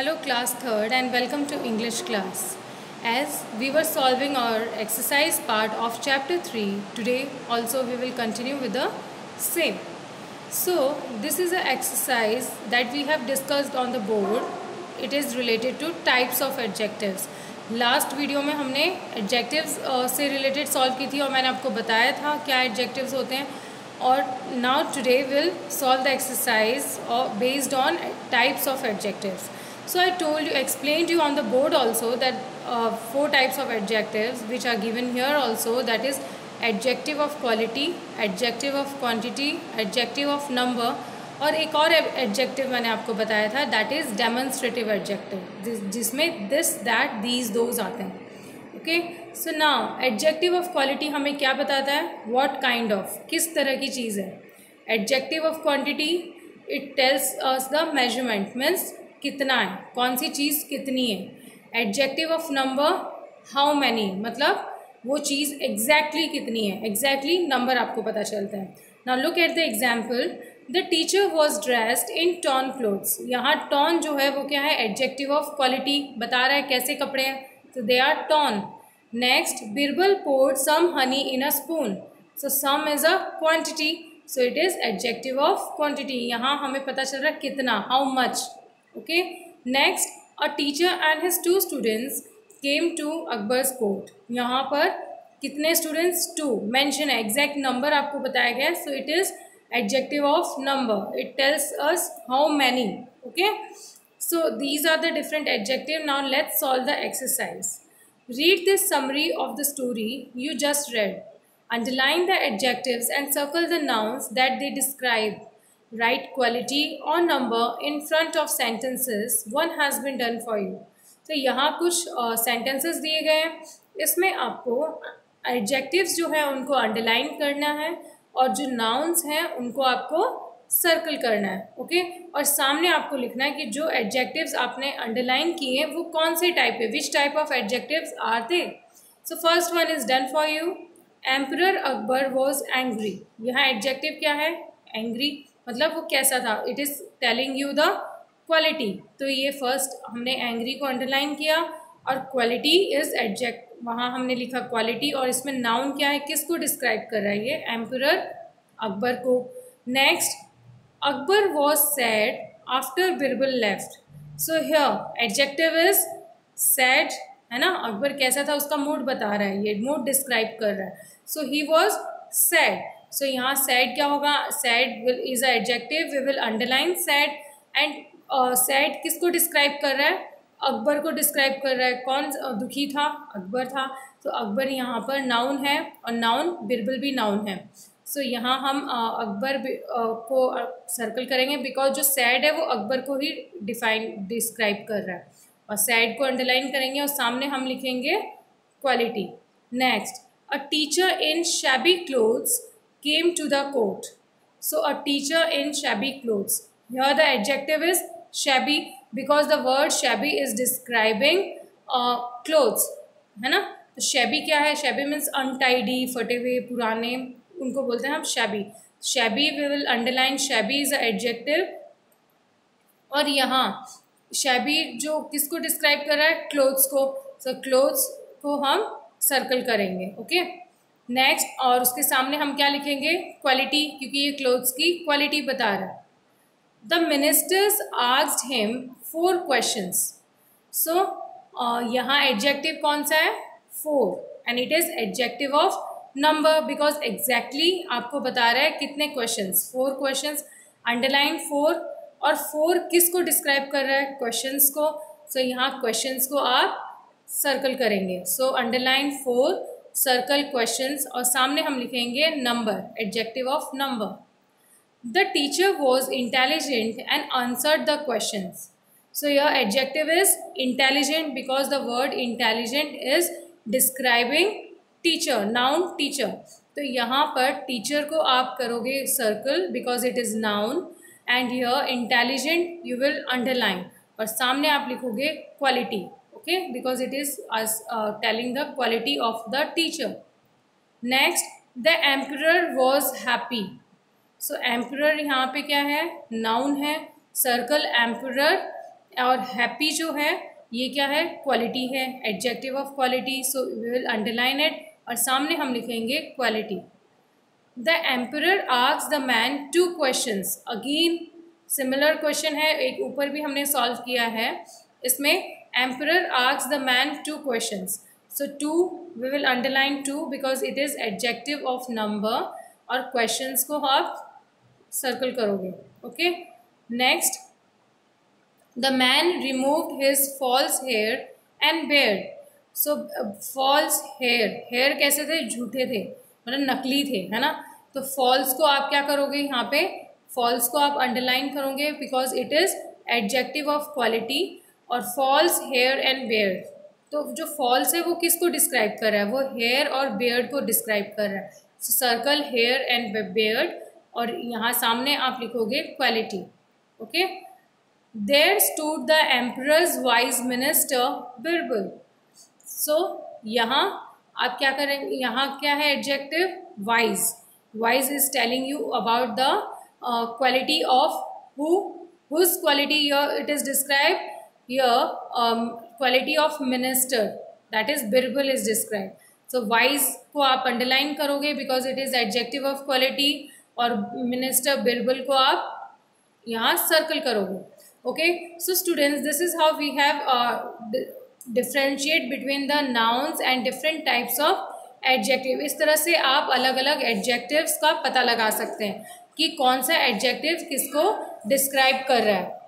Hello class 3rd and welcome to English class. As we were solving our exercise part of chapter 3, today also we will continue with the same. So this is an exercise that we have discussed on the board. It is related to types of adjectives. Last video में हमने adjectives से related solve की थी और मैंने आपको बताया था क्या एडजेक्टिव्स होते हैं. और now today will solve the exercise based on types of adjectives. So I told you, explained you on the board also that 4 types of adjectives which are given here also, that is adjective of quality, adjective of quantity, adjective of number, और एक और adjective मैंने आपको बताया था that is demonstrative adjective जिसमें this that these those आते हैं. Okay, so now adjective of quality हमें क्या बताता है, व्हाट काइंड ऑफ, किस तरह की चीज़ है. Adjective of quantity it tells us the measurement, means कितना है, कौन सी चीज़ कितनी है. Adjective of number how many, मतलब वो चीज़ एग्जैक्टली कितनी है, एग्जैक्टली नंबर आपको पता चलता है. Now look at the example, the teacher was dressed in torn clothes. यहाँ टॉन जो है वो क्या है, एडजेक्टिव ऑफ क्वालिटी बता रहा है कैसे कपड़े हैं, तो they are torn. Next, Birbal poured some honey in a spoon, so some is a quantity, so it is adjective of quantity. यहाँ हमें पता चल रहा है कितना, how much. Okay, next, a teacher and his 2 students came to Akbar's court. यहाँ पर कितने स्टूडेंट्स, 2 मेंशन है, एग्जैक्ट नंबर आपको बताया गया है, so it is adjective of number. It tells us how many. Okay, so these are the different adjectives. Now let's solve the exercise. Read this summary of the story you just read. Underline the adjectives and circle the nouns that they describe. Write quality or number in front of sentences. One has been done for you. तो यहाँ कुछ sentences दिए गए हैं, इसमें आपको adjectives जो है उनको underline करना है और जो नाउन्स हैं उनको आपको सर्कल करना है. ओके, और सामने आपको लिखना है कि जो एडजेक्टिव्स आपने अंडरलाइन किए हैं वो कौन से टाइप है, which type of adjectives are they. So first one is done for you. Emperor Akbar was angry. यहाँ एडजेक्टिव क्या है, एंग्री, मतलब वो कैसा था, it is telling you the quality. तो ये फर्स्ट हमने एंग्री को अंडरलाइन किया और क्वालिटी इज एडजेक्ट, वहाँ हमने लिखा क्वालिटी और इसमें नाउन क्या है, किसको डिस्क्राइब कर रहा है, ये एम्परर अकबर को. Next, Akbar was sad after Birbal left. So here adjective is sad, है ना, अकबर कैसा था उसका मूड बता रहा है, ये मूड डिस्क्राइब कर रहा है. सो ही वॉज सैड. सो यहाँ सैड क्या होगा, sad is a adjective, we will underline sad. And sad किसको डिस्क्राइब कर रहा है, अकबर को डिस्क्राइब कर रहा है. कौन दुखी था, अकबर था, तो अकबर यहाँ पर नाउन है और नाउन बिरबल भी नाउन है. सो यहाँ हम अकबर को सर्कल करेंगे बिकॉज जो सैड है वो अकबर को ही डिस्क्राइब कर रहा है, और सैड को अंडरलाइन करेंगे और सामने हम लिखेंगे quality. Next, a teacher in shabby clothes came to the court. So a teacher in shabby clothes, here the adjective is shabby because the word shabby is describing clothes, है ना. तो shabby क्या है, shabby means untidy, फटे हुए, पुराने, उनको बोलते हैं हम shabby. shabby we will underline, shabby is a adjective. और यहाँ shabby जो किसको डिस्क्राइब कर रहा है, clothes को, so clothes को हम सर्कल करेंगे. ओके, नेक्स्ट, और उसके सामने हम क्या लिखेंगे, क्वालिटी, क्योंकि ये clothes की क्वालिटी बता रहा है. The ministers asked him 4 questions. So यहाँ adjective कौन सा है, 4, and it is adjective of number because exactly आपको बता रहा है कितने questions, 4 questions. Underline 4, और 4 किसको describe कर रहा है, questions को. So यहाँ questions को आप circle करेंगे. So underline 4, circle questions, और सामने हम लिखेंगे number, adjective of number. The teacher was intelligent and answered the questions. So your adjective is intelligent because the word intelligent is describing teacher, noun teacher. तो यहाँ पर teacher को आप करोगे circle because it is noun, and here intelligent you will underline, और सामने आप लिखोगे quality. Okay, because it is telling the quality of the teacher. Next, the emperor was happy. So emperor यहाँ पे क्या है, नाउन है, सर्कल एम्परर और हैप्पी जो है ये क्या है, क्वालिटी है, adjective of quality, so we will underline it और सामने हम लिखेंगे quality. The emperor asks the man 2 questions, again similar question है, एक ऊपर भी हमने सॉल्व किया है। इसमें emperor asks the man 2 questions, so 2 we will underline 2 because it is adjective of number और क्वेश्चंस को आप सर्कल करोगे। Okay, next, the man removed his false hair and Baird. So false hair, hair कैसे थे, झूठे थे, मतलब नकली थे, है ना। तो फॉल्स को आप क्या करोगे, यहाँ पे फॉल्स को आप अंडरलाइन करोगे because it is adjective of quality. और फॉल्स हेयर एंड बेयर्ड, तो जो फॉल्स है वो किसको डिस्क्राइब कर रहा है, वो हेयर और बेयर्ड को डिस्क्राइब कर रहा है। So circle hair and beard और यहाँ सामने आप लिखोगे quality. Okay, there stood the emperor's wise minister Birbal. So यहाँ आप क्या करेंगे, यहाँ क्या है adjective, wise. Wise is telling you about the quality of whose quality here it is described here, quality of minister, that is Birbal is described. So wise को आप underline करोगे because it is adjective of quality और minister Birbal को आप यहाँ circle करोगे। Okay, so students, this is how we have differentiate between the nouns and different types of adjective। इस तरह से आप अलग अलग adjectives का पता लगा सकते हैं कि कौन सा adjective किसको describe कर रहा है।